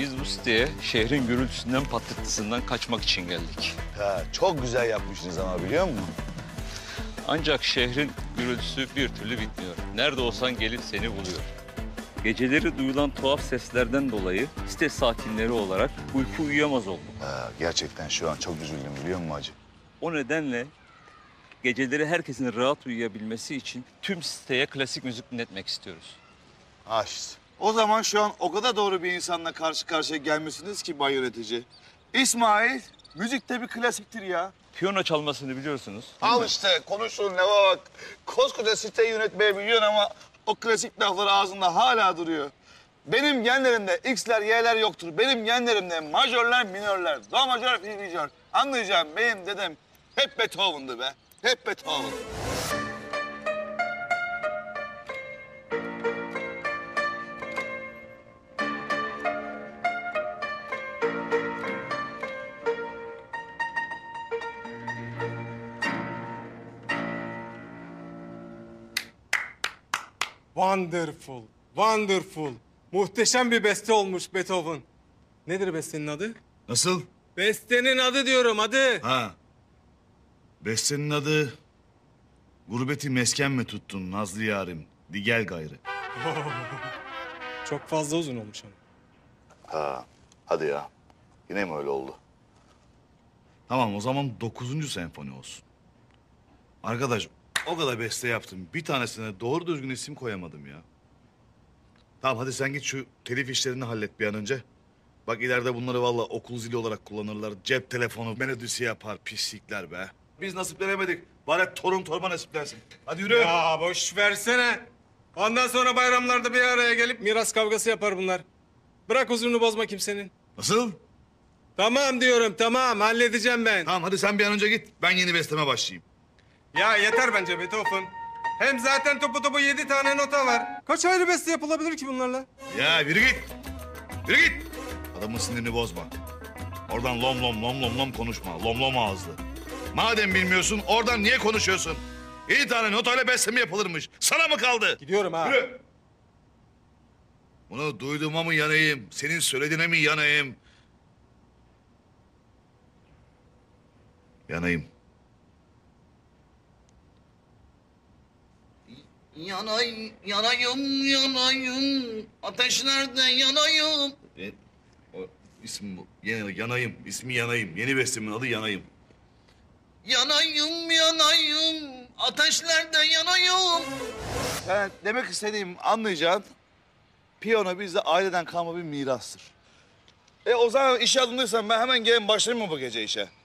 Biz bu siteye şehrin gürültüsünden, patırtısından kaçmak için geldik. Ha, çok güzel yapmışsınız ama biliyor musun? Ancak şehrin gürültüsü bir türlü bitmiyor. Nerede olsan gelip seni buluyor. Geceleri duyulan tuhaf seslerden dolayı site sakinleri olarak uyku uyuyamaz olduk. Ha, gerçekten şu an çok üzüldüm biliyor musun hacı? O nedenle geceleri herkesin rahat uyuyabilmesi için tüm siteye klasik müzik dinletmek istiyoruz. Ha işte. O zaman şu an o kadar doğru bir insanla karşı karşıya gelmişsiniz ki bay yönetici. İsmail, müzikte bir klasiktir ya. Piyano çalmasını biliyorsunuz. değil Al mi? işte konuştuğun lava bak. Koskoca siteyi yönetmeyi biliyorsun ama o klasik laflar ağzında hala duruyor. Benim genlerimde X'ler, Y'ler yoktur. Benim genlerimde majörler, minörler, do majör, fi majör. Anlayacağım benim dedem hep Beethoven'dı be. Hep Beethoven. Wonderful, wonderful. Muhteşem bir beste olmuş Beethoven. Nedir bestenin adı? Nasıl? Bestenin adı diyorum, adı. Ha. Bestenin adı... Gurbeti mesken mi tuttun Nazlı yarim? Di gel gayrı. Çok fazla uzun olmuş ama. Ha, hadi ya. Yine mi öyle oldu? Tamam o zaman 9. senfoni olsun. Arkadaş o kadar beste yaptım. Bir tanesine doğru düzgün isim koyamadım ya. Tamam hadi sen git şu telif işlerini hallet bir an önce. Bak ileride bunları vallahi okul zili olarak kullanırlar. Cep telefonu melodisi yapar pislikler be. Biz nasiplenemedik. Bari torun torba nasiplensin. Hadi yürü. Ya boş versene. Ondan sonra bayramlarda bir araya gelip miras kavgası yapar bunlar. Bırak huzurunu bozma kimsenin. Nasıl? Tamam diyorum, tamam. Halledeceğim ben. Tamam hadi sen bir an önce git. Ben yeni besteme başlayayım. Ya yeter bence Beethoven. Hem zaten topu 7 tane nota var. Kaç ayrı beste yapılabilir ki bunlarla? Ya yürü git. Yürü git. Adamın sinirini bozma. Oradan lom lom lom lom lom konuşma. Lom lom ağızlı. Madem bilmiyorsun oradan niye konuşuyorsun? 7 tane notayla beste mi yapılırmış? Sana mı kaldı? Gidiyorum ha. Yürü. Bunu duyduğuma mı yanayım? Senin söylediğine mi yanayım? Yanayım. Yanayım, ateşlerde yanayım. O isim bu. Yanayım. İsmi yanayım. Yeni bestemin adı yanayım. Yanayım, ateşlerde yanayım. Yani demek istediğim anlayacağın piyano bizde aileden kalma bir mirastır. O zaman işe alındıysan ben hemen gelin başlayayım mı bu gece işe?